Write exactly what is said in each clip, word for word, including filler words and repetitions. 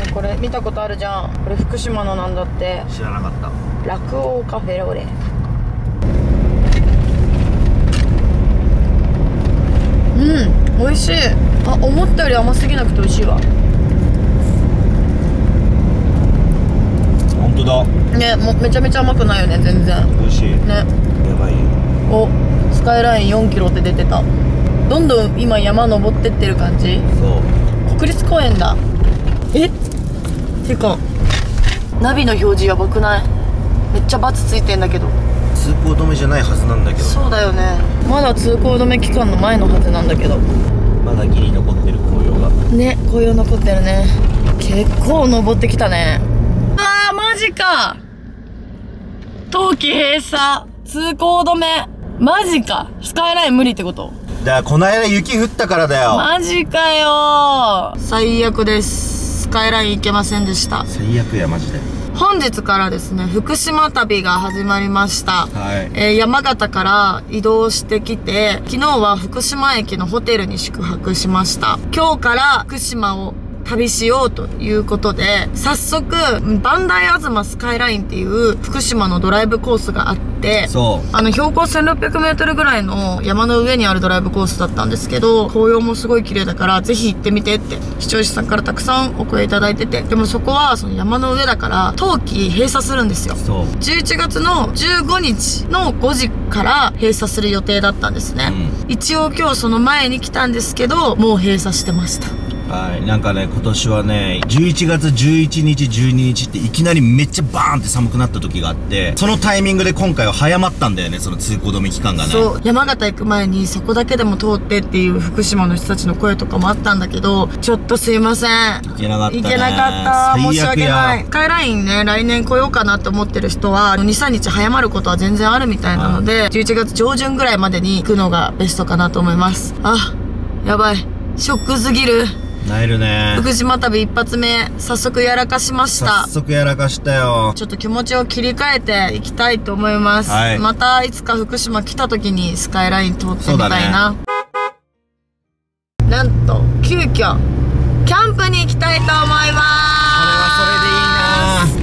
これ見たことあるじゃん。これ福島のなんだって。 知らなかった。 落王カフェロレ。うん、美味しい。あ、思ったより甘すぎなくて美味しいわ。 本当だね、もうめちゃめちゃ甘くないよね、全然。 美味しいね。 やばいよ。 お、スカイラインよんキロって出てた。どんどん今山登ってってる感じ。 そう、 国立公園だ。えてかナビの表示やばくない？めっちゃバツついてんだけど。 通行止めじゃないはずなんだけど。 そうだよね、まだ通行止め期間の前のはずなんだけど。 まだギリ残ってる紅葉がね、紅葉残ってるね。結構登ってきたね。あーマジか。冬季閉鎖、通行止め、マジか。スカイライン無理ってこと？ だからこの間雪降ったからだよ。 マジかよ。最悪です。スカイライン行けませんでした。 最悪やマジで。 本日からですね、福島旅が始まりました。 はい。 えー、山形から移動してきて、昨日は福島駅のホテルに宿泊しました。今日から福島を旅しようということで、早速、磐梯吾妻スカイラインっていう福島のドライブコースがあって、 そう。 あの、標高せんろっぴゃくメートルぐらいの山の上にあるドライブコースだったんですけど、紅葉もすごい綺麗だから、ぜひ行ってみてって、視聴者さんからたくさんお声いただいてて、でもそこはその山の上だから、冬季閉鎖するんですよ。 そう。 じゅういちがつのじゅうごにちのごじから閉鎖する予定だったんですね。うん、一応今日その前に来たんですけど、もう閉鎖してました。 はい、なんかね、今年はね、じゅういちがつじゅういちにち、じゅうににちっていきなりめっちゃバーンって寒くなった時があって、そのタイミングで今回は早まったんだよね、その通行止め期間がね。そう、 山形行く前にそこだけでも通ってっていう福島の人たちの声とかもあったんだけど、ちょっとすいません。 行けなかったね。 行けなかった。申し訳ない。スカイラインね、来年来ようかなと思ってる人は、に、さんにち早まることは全然あるみたいなので、じゅういちがつじょうじゅんぐらいまでに行くのがベストかなと思います。あ、やばい。ショックすぎる。 なえるね。 福島旅一発目、早速やらかしました。 早速やらかしたよ。 ちょっと気持ちを切り替えていきたいと思います。はい、またいつか福島来た時にスカイライン通ってみたいな。ね、なんと、急遽、キャンプに行きたいと思います。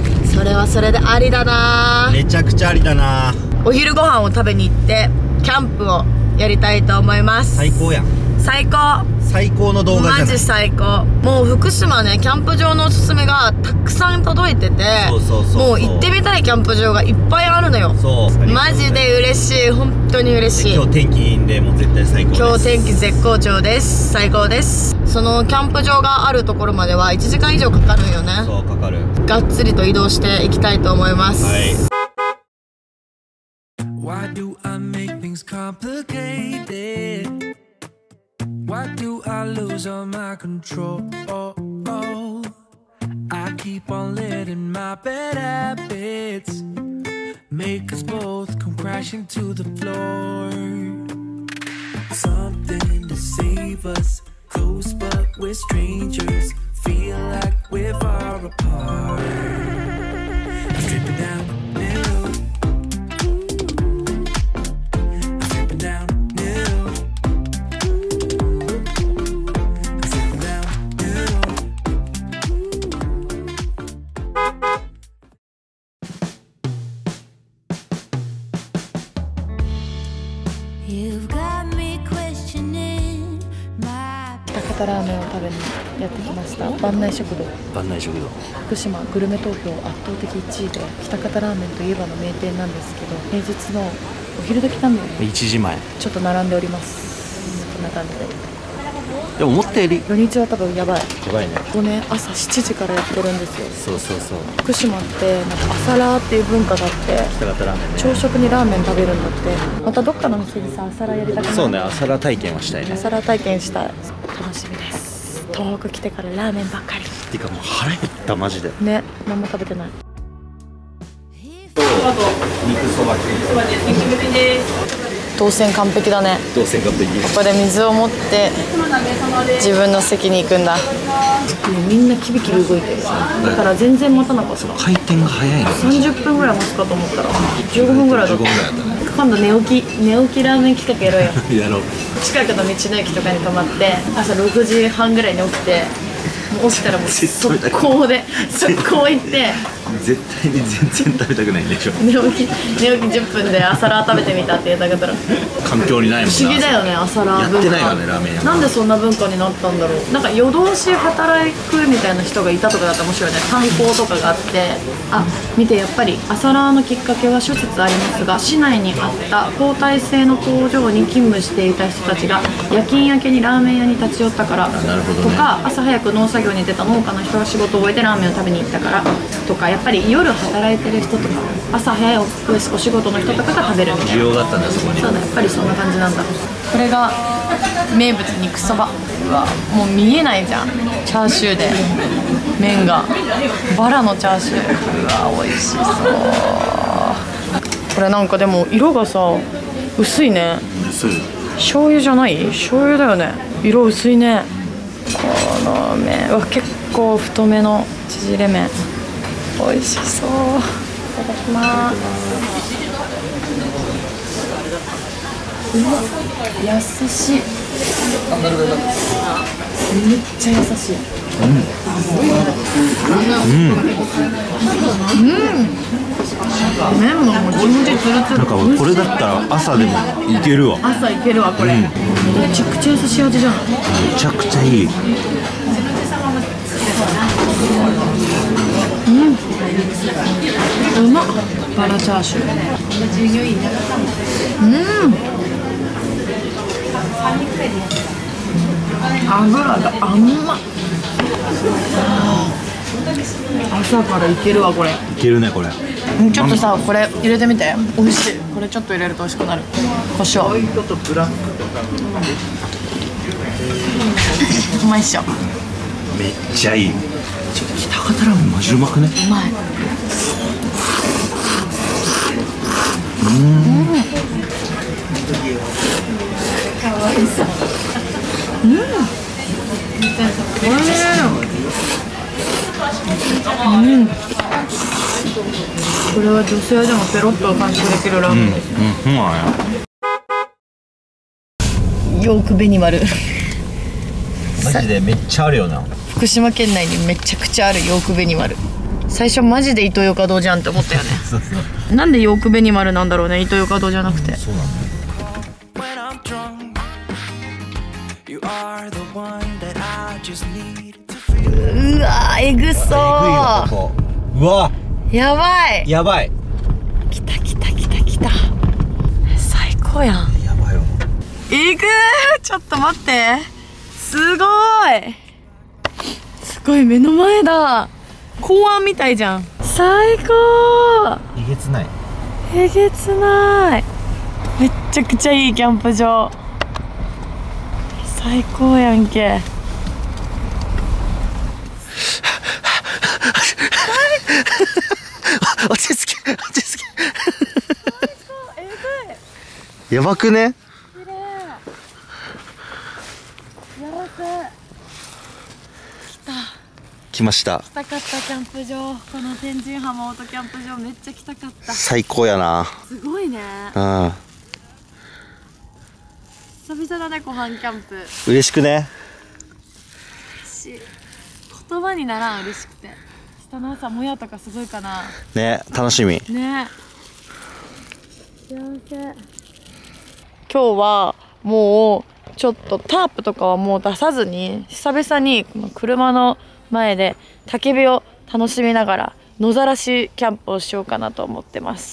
それはそれでいいな。 それはそれでありだな。 めちゃくちゃありだな。 お昼ご飯を食べに行って、キャンプをやりたいと思います。 最高やん。 最高。 最高の動画じゃない。 マジ最高。もう福島ね、キャンプ場のおすすめがたくさん届いてて、 そうそうそうそう、 もう行ってみたいキャンプ場がいっぱいあるのよ。 そう。 マジで嬉しい。本当に嬉しい。 今日天気いいんで、もう絶対最高です。 今日天気絶好調です。最高です。そのキャンプ場があるところまではいちじかん以上かかるんよね。 そう、かかる。がっつりと移動していきたいと思います。はい。 Why do I make things complicated? Why do I lose all my control? I keep on letting my bad habits make us both come crashing to the floor. Something to save us, close but we're strangers. Feel like we're far apart. I'm stripping down the middle. You've got me questioning my 喜多方ラーメンを食べにやってきました。磐梯食堂。 磐梯食堂。 福島グルメ投票圧倒的いちいで、喜多方ラーメンといえばの名店なんですけど、平日のお昼時なんだよね。 いちじまえ。 ちょっと並んでおります。こんな感じで。 でも思ったより土日は多分やばい。 やばいね。 ここね、朝しちじからやってるんですよ。 そうそうそう。 福島ってなんか朝ラーっていう文化があって、 喜多方ラーメンね。 朝食にラーメン食べるんだって。またどっかの店でさ、朝ラーやりたくない？ そうね、朝ラー体験はしたいね。 朝ラー体験したい。楽しみです。東北来てからラーメンばっかり。 てかもう腹減ったマジで。 ね、何も食べてない。 肉そば系。 動線完璧だね。 動線完璧。 ここで水を持って自分の席に行くんだ。みんなキビキビ動いてる。だから全然待たなかった。 回転が早いの。 さんじゅっぷんぐらい待つかと思ったらじゅうごふんぐらいだった。今度寝起き寝起きラーメン企画やろうよ。 やろう。 近くの道の駅とかに泊まって朝ろくじはんぐらいに起きて、 押したらもう速攻で速攻行って絶対に全然食べたくないんでしょ。 寝起き寝起きじゅっぷんで朝ラー食べてみたって言ったから環境にないもんな。 不思議だよね、朝ラー文化。 やってないからね、ラーメン屋。 なんでそんな文化になったんだろう。なんか夜通し働くみたいな人がいたとかだったら面白いね。炭鉱とかがあって、あ、見て、やっぱり朝ラーのきっかけは諸説ありますが、市内にあった交代制の工場に勤務していた人たちが夜勤明けにラーメン屋に立ち寄ったから、 なるほどね、 とか、朝早く農作業に出た農家の人が仕事を終えてラーメンを食べに行ったからとか、やっぱり夜働いてる人とか朝早いお仕事の人とかが食べるみたいな需要があったんだ、そこに。 そうだ、やっぱりそんな感じなんだ。これが名物肉そば。うわ、もう見えないじゃん、チャーシューで麺がバラのチャーシュー。うわ、美味しそう。これなんかでも色がさ薄いね。 薄い。 醤油じゃない？醤油だよね。色薄いね。この麺は結構太めの縮れ麺、美味しそう。いただきます。うわ、優しい。めっちゃ優しい。うんうんうん。麺ももちもちつるつる。 なんかこれだったら朝でもいけるわ。 朝いけるわこれ、うん、めちゃくちゃ優しい味じゃん。めちゃくちゃいい。 うん、うまっ。バラチャーシュー。うん、油が甘っ。朝からいけるわこれ。いけるねこれ。 ちょっとさ、これ入れてみて。美味しい。これちょっと入れると美味しくなる。胡椒。うまいっしょ。 めっちゃいい。ちょっと喜多方ラーメンマジうまくね。 うまい。うん。かわいそう。うん。うん。これは女性でもペロッと完食できるラーメンです。うん、うん、うまい。ヨークベニマル。 マジでめっちゃあるよな。 福島県内にめちゃくちゃあるヨークベニマル。最初マジでイトーヨーカドーじゃんって思ったよね。そうそう。なんでヨークベニマルなんだろうね、イトーヨーカドーじゃなくて。そうなんだ。うわー、えぐそう。 うわ、 やばい。 やばい。 来た来た来た来た。最高やん。 やばいわ。 えぐー。ちょっと待って。すごい。すごい、目の前だ。公安みたいじゃん。最高。 えげつない。 えげつない。めっちゃくちゃいいキャンプ場。最高やんけ。 落ち着け、落ち着け。やばくね。 綺麗。やばく。来た。 来ました。 来たかったキャンプ場。この天神浜オートキャンプ場めっちゃ来たかった。 最高やな。 すごいね。 うん。 久々だね、湖畔キャンプ。 嬉しくね。 し、言葉にならん、嬉しくて。明日の朝もやとかすごいかな。 ね、楽しみ。 ね。幸せ。今日はもうちょっとタープとかはもう出さずに、久々にこの車の前で焚き火を楽しみながら野ざらしキャンプをしようかなと思ってます。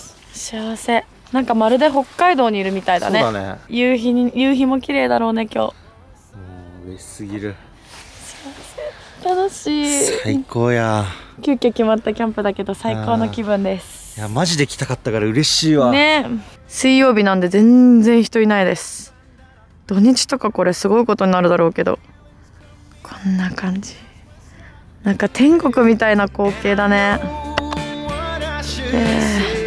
幸せ。なんかまるで北海道にいるみたいだね。 そうだね。 夕日に、夕日も綺麗だろうね今日。もう嬉しすぎる。 楽しい。 最高や。 急遽決まったキャンプだけど最高の気分です。 いやマジで来たかったから嬉しいわね。水曜日なんで全然人いないです。土日とかこれすごいことになるだろうけど、こんな感じ。なんか天国みたいな光景だね。えー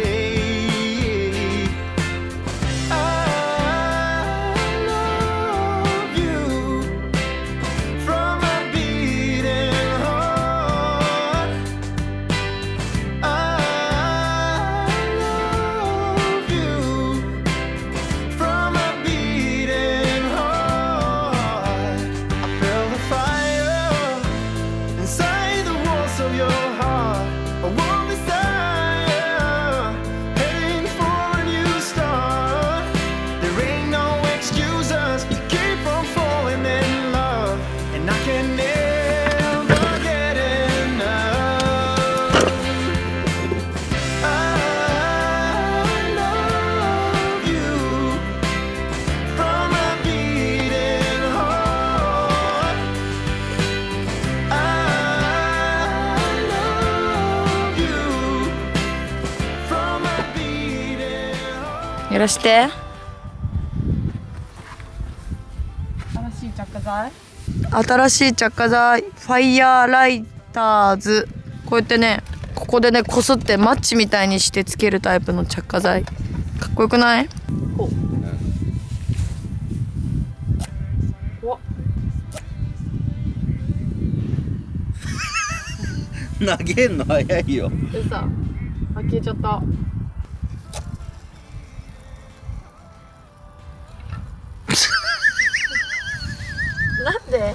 らして新しい着火剤新しい着火剤ファイヤーライターズ。こうやってねここでねこすってマッチみたいにしてつけるタイプの着火剤。かっこよくない？ほう、うわ投げんの早いよ。 でさあ消えちゃった。なんで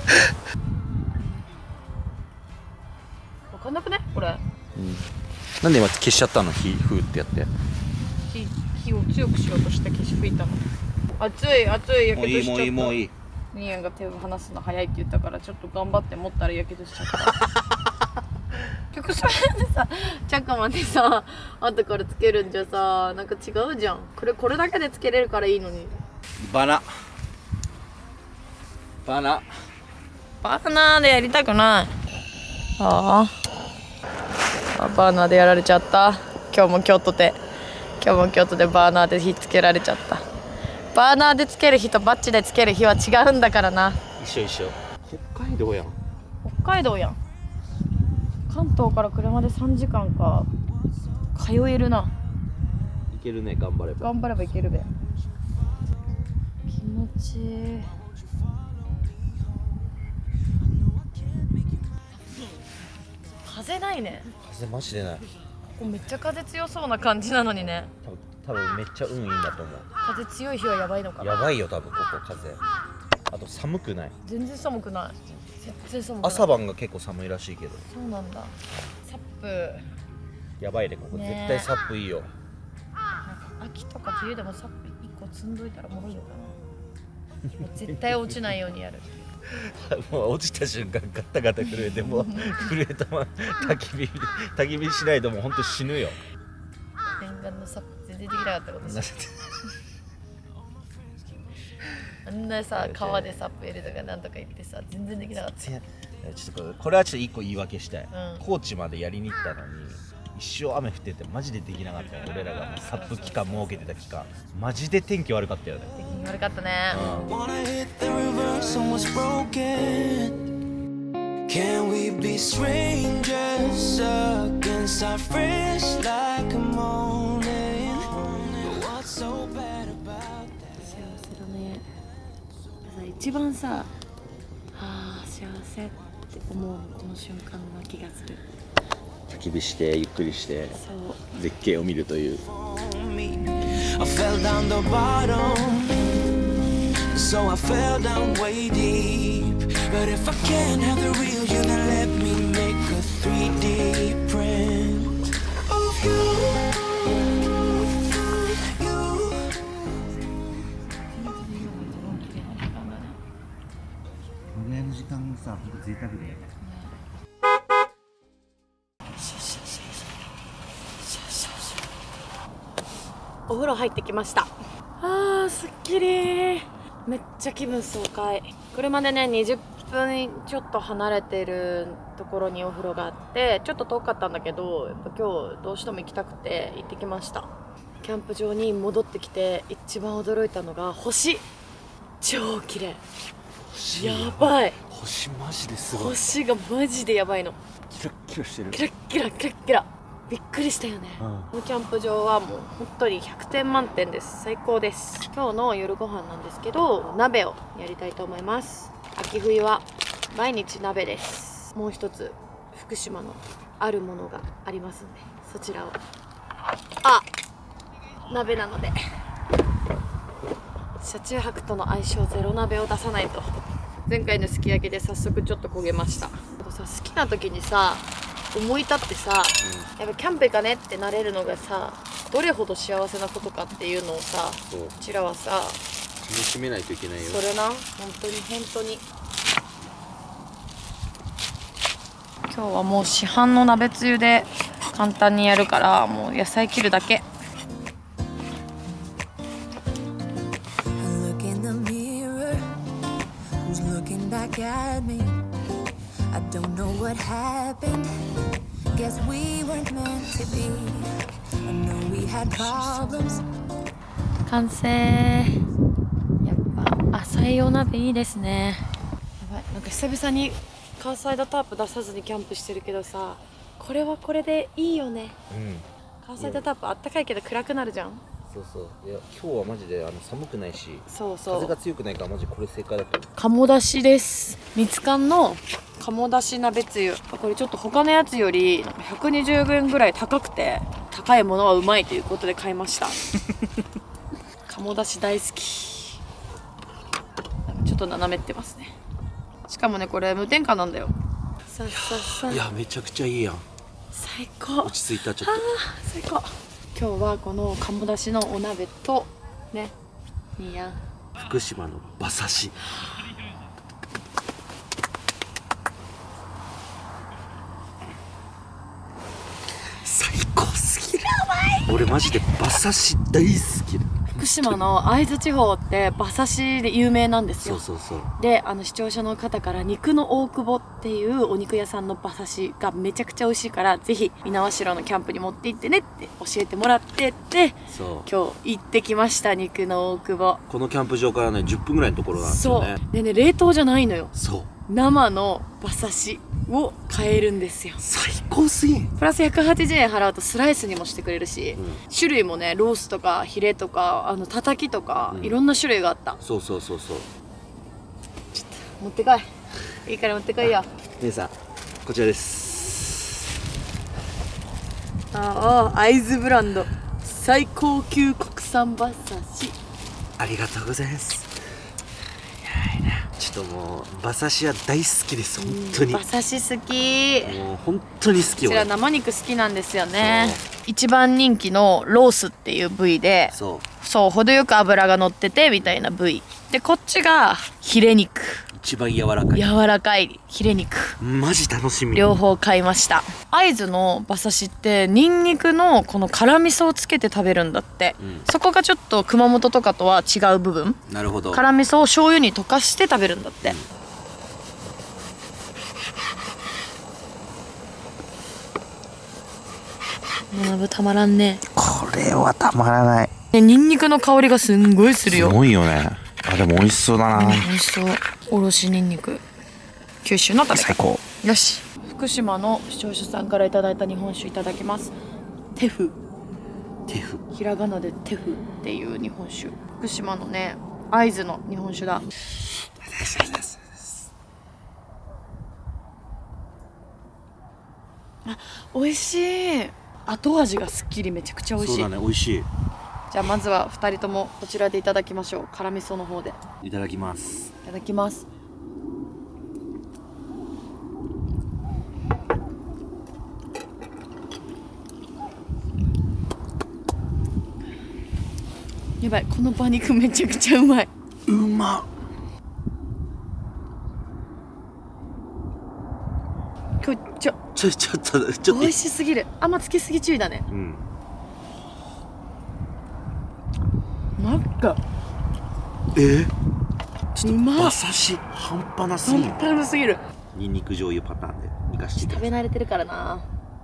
わかんなくねこれ、 うん、なんで今消しちゃったの？火ふーってやって火火を強くしようとして消し吹いたの。熱い熱いやけどしちゃった。もういいもういいもういい。ニーヤンが手を離すの早いって言ったからちょっと頑張って持ったらやけどしちゃった結局それでさチャカまでさ後からつけるんじゃさなんか違うじゃん。これこれだけでつけれるからいいのに。 バナバナバーナーでやりたくない。ああバーナーでやられちゃった。今日も京都で今日も京都でバーナーで火つけられちゃった。バーナーでつける日とバッチでつける日は違うんだからな。 一緒一緒。北海道やん。 北海道やん。関東から車でさんじかんか。通えるな。 いけるね、頑張れば。 頑張ればいけるべ。気持ちいい。風ないね。 風マジでない。 ここめっちゃ風強そうな感じなのにね。 多分めっちゃ運いいんだと思う。 風強い日はやばいのかな。 やばいよ多分ここ風。あと寒くない。 全然寒くない。全然寒くない。 朝晩が結構寒いらしいけど。 そうなんだ。サップ。 やばいねここ、 ね、 絶対サップいいよ。 秋とか冬でもサップいっこ積んどいたらもろいのかな。もう絶対落ちないようにやる。 もう落ちた瞬間ガタガタ震えてもう震えたまま焚き火焚き火しないともうほんと死ぬよ。 念願のサップ全然できなかったことして。あんなさ川でサップやるとかなんとか言ってさ全然できなかった。 ちょっとこれはちょっと一個言い訳したい、 うん、 高知までやりに行ったのに一生雨降っててマジでできなかったよ。俺らがサップ期間設けてた期間マジで天気悪かったよね。 天気悪かったね。一番さ、あー幸せって思うこの瞬間な気がする。 焚き火してゆっくりして絶景を見るという。 I fell down the bottom, so I fell down way deep. But if I can't have the real you, then let me make a three D print of you. この時間さ、ほんと贅沢だよね。 お風呂入ってきました。あーすっきり。めっちゃ気分爽快。車でねにじゅっぷんちょっと離れてるところにお風呂があってちょっと遠かったんだけどやっぱ今日どうしても行きたくて行ってきました。キャンプ場に戻ってきて一番驚いたのが星。超綺麗。やばい。 星マジですごい。 星がマジでやばいの。 キラッキラしてる。 キラッキラキラッキラ。びっくりしたよね、うん、このキャンプ場はもう本当にひゃくてん満点です。最高です。今日の夜ご飯なんですけど鍋をやりたいと思います。秋冬は毎日鍋です。もう一つ福島のあるものがありますんでそちらをあ鍋なので車中泊との相性ゼロ鍋を出さないと。前回のすき焼きで早速ちょっと焦げました。さ好きな時にさ思い立ってさ、うん、やっぱキャンプ行かねってなれるのがさどれほど幸せなことかっていうのをさこちらはさ楽しめないといけないよ。 それな本当に本当に今日はもう市販の鍋つゆで簡単にやるからもう野菜切るだけ。 I don't know what happened. Guess we weren't meant to be. I know we had problems, 完成。やっぱ浅いお鍋いいですね。やばい、なんか久々にカーサイドタープ出さずにキャンプしてるけどさ、これはこれでいいよね。 うん、 カーサイドタープあったかいけど暗くなるじゃん。 そうそう。いや今日はマジであの寒くないし、 そうそう、 風が強くないからマジこれ正解だった。 鴨だしです。みつかんの鴨だし鍋つゆ。これちょっと他のやつよりなんかひゃくにじゅうえんぐらい高くて、高いものはうまいということで買いました。鴨だし大好き。なんかちょっと斜めってますね。しかもねこれ無添加なんだよ。さっさっさ。 いやめちゃくちゃいいやん。 最高。 落ち着いた。ちょっあー最高。今日はこの鴨だしのお鍋とね、いいやん。 と福島の馬刺し。最高すぎる。俺マジで馬刺し大好きだ。 福島の会津地方って馬刺しで有名なんですよ。 そうそうそう。 で、あの視聴者の方から肉の大久保っていうお肉屋さんの馬刺しがめちゃくちゃ美味しいから、ぜひ猪苗代のキャンプに持って行ってねって教えてもらってて、 そう今日行ってきました。肉の大久保。 このキャンプ場からねじゅっぷんぐらいのところなんですそうよね。 でね、冷凍じゃないのよ。 そう生の馬刺しを買えるんですよ。 最高すぎん。 プラスひゃくはちじゅうえん払うとスライスにもしてくれるし、 うん、 種類もねロースとかヒレとかあのたたきとか、うん、いろんな種類があった。 そうそうそうそう。 ちょっと持ってこい。いいから持ってこいよ。 姉さんこちらです。 ああ、会津ブランド最高級国産馬刺し。 ありがとうございます。ちょっともう馬刺しは大好きです。本当に馬刺し好き。 もう本当に好き。 こちら生肉好きなんですよね。一番人気のロースっていう部位で、 そうそう程よく脂が乗っててみたいな部位で、こっちがヒレ肉。 一番柔らかい柔らかいヒレ肉。 マジ楽しみ。 両方買いました。会津の馬刺しってニンニクのこの辛味噌をつけて食べるんだって、うん、そこがちょっと熊本とかとは違う部分。なるほど。辛味噌を醤油に溶かして食べるんだって、うん、学ぶたまらんね。 これはたまらない。 ニンニクの香りがすんごいするよ。 すごいよね。あ、でも美味しそうだな、うん、美味しそう。おろしニンニク、九州の食べ方。 最高。 よし、福島の視聴者さんからいただいた日本酒いただきます。テフ。 テフ、 ひらがなでテフっていう日本酒。福島のね会津の日本酒だ。あ、美味しい。後味がすっきりめちゃくちゃ美味しい。 そうだね、美味しい。 じゃあまずはふたりともこちらでいただきましょう。辛味噌の方でいただきます。 いただきます。やばい、この馬肉めちゃくちゃうまい。 うまっ。 今日ちょちょちょっとちょっと美味しすぎる。あんまつけすぎ注意だね。うん。なんかえー、ちょっとうまっ。 馬刺し半端なすぎる。 半端なすぎる。 ニンニク醤油パターンでいかして食べ慣れてるからな。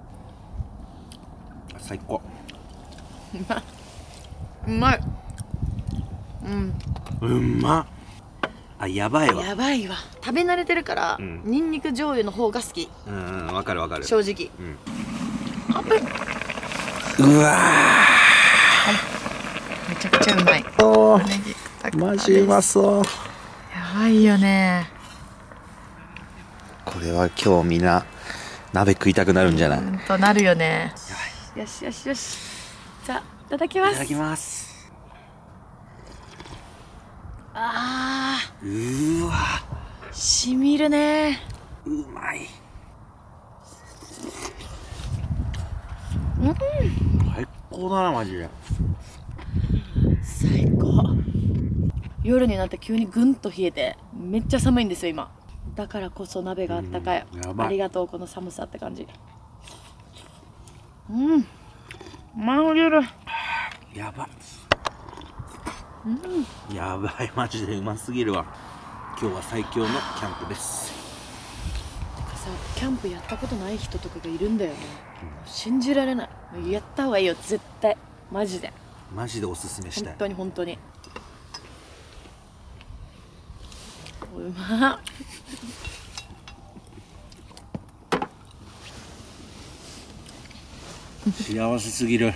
最高。 うまい。うまい。うん。 うまっ。あ、やばいわ。 やばいわ。食べ慣れてるから、うん、ニンニク醤油の方が好き。 うん、わかるわかる。 正直。うん。あぶ。 うわー。めちゃくちゃうまい。 おー。マジうまそう。 やばいよね。 これは今日みんな鍋食いたくなるんじゃない？ うんとなるよね。よしよしよし。じゃあいただきます。 いただきます。 あー、うーわ、 しみるね。 うまい。 うん、 最高だなマジで。 最高。夜になって急にぐんと冷えてめっちゃ寒いんですよ今。だからこそ鍋があったかい。うん、やばい。ありがとうこの寒さって感じ。うん、マグロやば。うん、やばい、マジでうますぎるわ。今日は最強のキャンプです。 てかさ、キャンプやったことない人とかがいるんだよね、うん、信じられない。やった方がいいよ絶対、マジで。 マジでおすすめしたい。 本当に本当にうまっ。 幸せすぎる。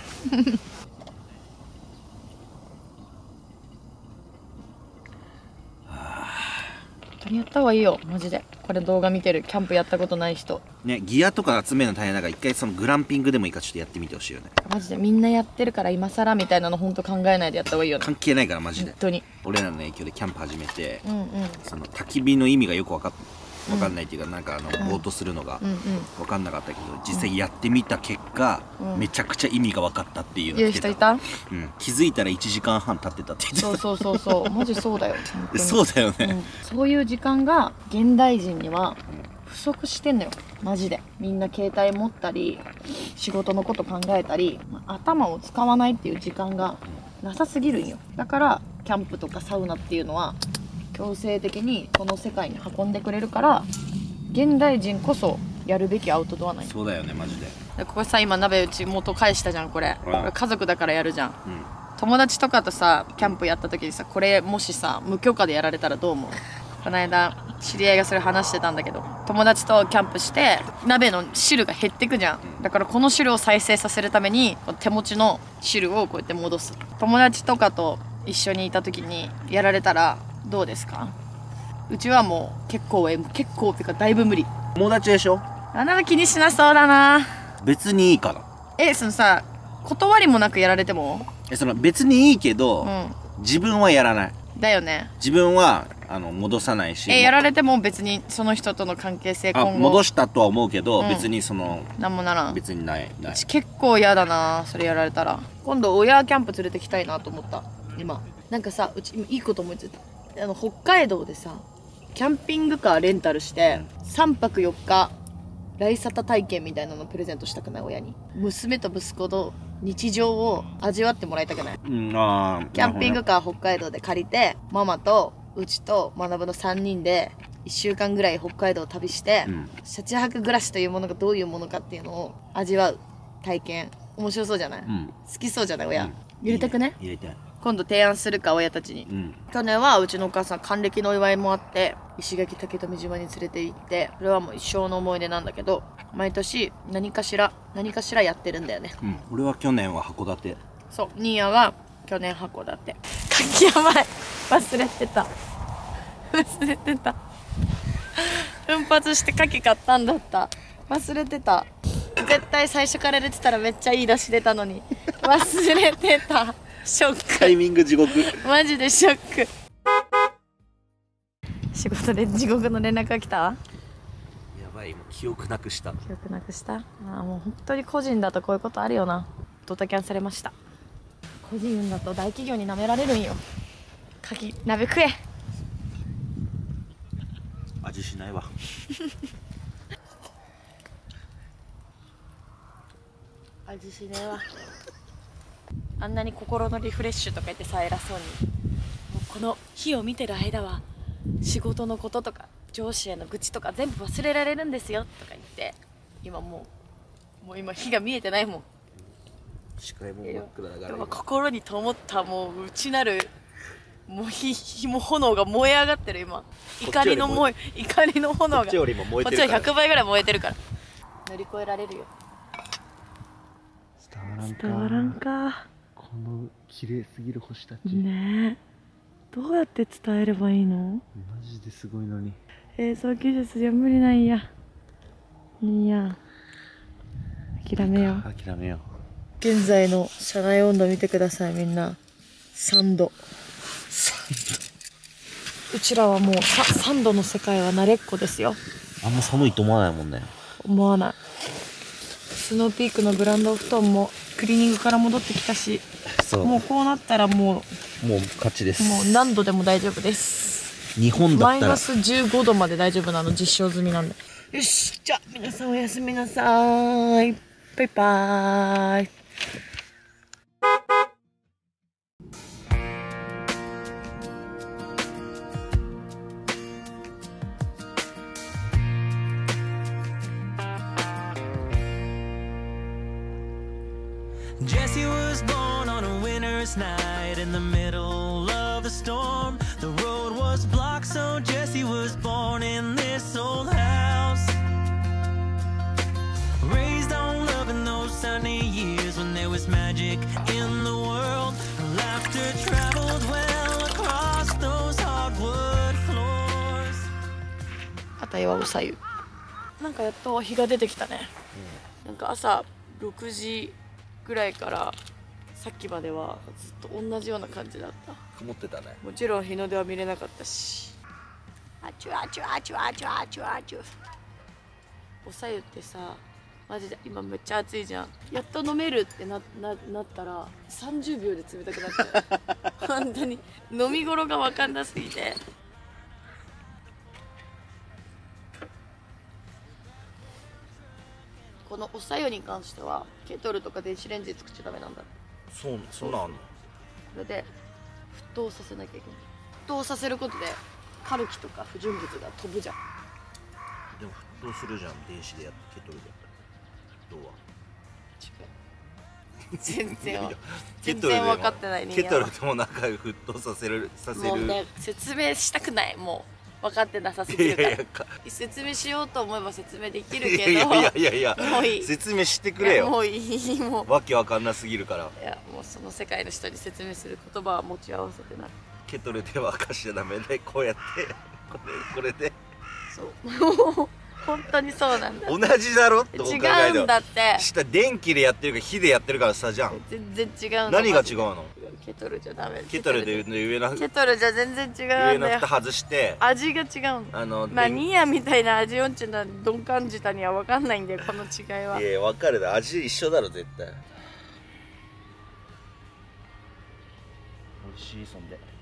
本当にやった方がいいよマジで。これ動画見てるキャンプやったことない人ね、ギアとか集めるの大変だから、一回そのグランピングでもいいからちょっとやってみてほしいよね。 マジでみんなやってるから今更みたいなの本当考えないでやった方がいいよね。 関係ないからマジで本。当に。 俺らの影響でキャンプ始めて、 うんうんその焚き火の意味がよくわかっわかんないっていうか、なんかあのぼーっとするのがうんうんわかんなかったけど、実際やってみた結果、 うんめちゃくちゃ意味が分かったっていうの言うを聞け人いた？ うん、気づいたらいちじかんはん経ってたって言ってた。 そうそうそうそうマジそうだよ本当に。 そうだよね、 うん、そういう時間が現代人には不足してんのよマジで。みんな携帯持ったり仕事のこと考えたり頭を使わないっていう時間がなさすぎるんよ。だからキャンプとかサウナっていうのは強制的にこの世界に運んでくれるから、現代人こそやるべきアウトドアなんよ。 そうだよねマジで。 でここさ今鍋うち元返したじゃんこれ、 うんこれ家族だからやるじゃん。 うん、 友達とかとさキャンプやった時にさ、これもしさ無許可でやられたらどう思う？この間知り合いがそれ話してたんだけど、友達とキャンプして鍋の汁が減ってくじゃん。だからこの汁を再生させるためにこの手持ちの汁をこうやって戻す。友達とかと一緒にいた時にやられたらどうですか？うちはもう結構え結構っていうかだいぶ無理。 友達でしょ。 あなんか気にしなそうだな。 別にいいから。 えそのさ断りもなくやられてもえその別にいいけど、 うん自分はやらない。 だよね。 自分はあの戻さないし、 えやられても別にその人との関係性あ今後戻したとは思うけど、 うん別にそのなんもならん。 別にないない。 私結構嫌だなそれやられたら。今度親キャンプ連れてきたいなと思った今。なんかさうち今いいこと思いついた。あの北海道でさキャンピングカーレンタルしてさんぱくよっかライサタ体験みたいなのプレゼントしたくない？親に。娘と息子の日常を味わってもらいたくない？ うん、あーキャンピングカー北海道で借りてママとうちと学のさんにんでいっしゅうかんぐらい北海道を旅して、 うん、 車中泊暮らしというものがどういうものかっていうのを味わう体験。面白そうじゃない？ うん、 好きそうじゃない親、 うん入れたくね？ 入れたい。 今度提案するか親たちに、 うん、 去年はうちのお母さん還暦のお祝いもあって石垣竹富島に連れて行って、それはもう一生の思い出なんだけど、毎年何かしら何かしらやってるんだよね。 うん、俺は去年は函館。 そう新谷は去年函館。柿やばい忘れてた忘れてた奮発して牡蠣買ったんだった。忘れてた。絶対最初から入れてたらめっちゃいい出汁出たのに忘れてた。ショッタイミング地獄。 クマジでショック。仕事で地獄の連絡が来た？ やばい、もう記憶なくした。 記憶なくした。ああもう本当に個人だとこういうことあるよな。ドタキャンされました。個人だと大企業に舐められるんよ。牡蠣鍋食え。 味しないわ。 味しねえわ。あんなに心のリフレッシュとか言ってさ偉そうに、もうこの日を見てる間は仕事のこととか上司への愚痴とか全部忘れられるんですよとか言って、今もうもう今火が見えてないもん。 視界も真っ暗だからでも心に灯ったもう内なるもう火火も炎が燃え上がってる今。怒りの燃え怒りの炎がこっちよりも燃えてるからこっちはひゃくばいぐらい燃えてるから乗り越えられるよ。 伝わらん伝わらんか。 この綺麗すぎる星たち、 ねえどうやって伝えればいいの？ マジですごいのに。 映像技術じゃ無理なんや。いいや諦めよう。 諦めよ現在の車内温度見てくださいみんな。さんど。うちらはもうさんどの世界は慣れっこですよ。 あんま寒いと思わないもんね。 思わない。スノーピークのブランド布団もクリーニングから戻ってきたし、 そう、 もうこうなったらももう勝ちでうす。 もう何度でも大丈夫です。 日本だったらマイナスじゅうごどまで大丈夫なの実証済みなんで。よしじゃあ皆さんおやすみなさーい。バイバーイ。 Jesse was born on a winter's night in the middle of the storm. The road was blocked, so Jesse was born in this old house. Raised on love in those sunny years when there was magic in the world. Laughter traveled well across those hardwood floors. あたいはおさゆ。なんかやっと日が出てきたね。なんか朝ろくじぐらいからさっきまではずっと同じような感じだった。 曇ってたね。 もちろん日の出は見れなかったし。あちゅあちゅあちゅあちゅあちゅあちゅ。おさゆってさ、マジで今めっちゃ暑いじゃん。やっと飲めるってな、な、なったらさんじゅうびょうで冷たくなっちゃう。本当に飲み頃が分かんなすぎて。このおさゆに関してはケトルとか電子レンジで作っちゃダメなんだ。 そうそうなんの。 これで沸騰させなきゃいけない。沸騰させることでカルキとか不純物が飛ぶじゃん。 でも沸騰するじゃん、電子でやってケトルでやったら。どうは違う。全然わケトルでも全然分かってない人ケ間は。 トルでも中沸騰させるさせる。 もうね説明したくない。もう分かってなさすぎいるから。 やいやか説明しようと思えば説明できるけど。 いやいやいやいやもういい。 説明してくれよ。 いやもういい。もうわけわかんなすぎるから。 いやもうその世界の人に説明する言葉は持ち合わせてない。 ケトルで沸かしちゃダメで、こうやってこれこれでそう本当にそうなんだ。 同じだろって考え違うんだっって下電気でやってるか火でやってるからさじゃん。 全然違うの。 何が違ううの？ ケトルじゃダメ。 ケトルで上のケトルじゃ全然違上うんだよ。 の蓋外して味が違うの。 あのまあ電ニーヤみたいな味音痴な鈍感じたには分かんないんだよこの違いは。 いや分かるだ、味一緒だろ絶対。 美味しいそんで。